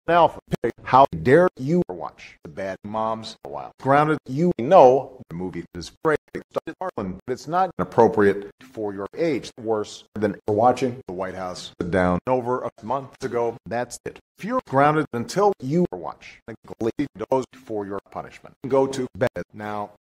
Alpha. Pick. How dare you watch The Bad Moms a while. Grounded, you know the movie is great. But it's not appropriate for your age. Worse than watching The White House sit down over a month ago. That's it. If you're grounded until you watch, goes for your punishment. Go to bed now.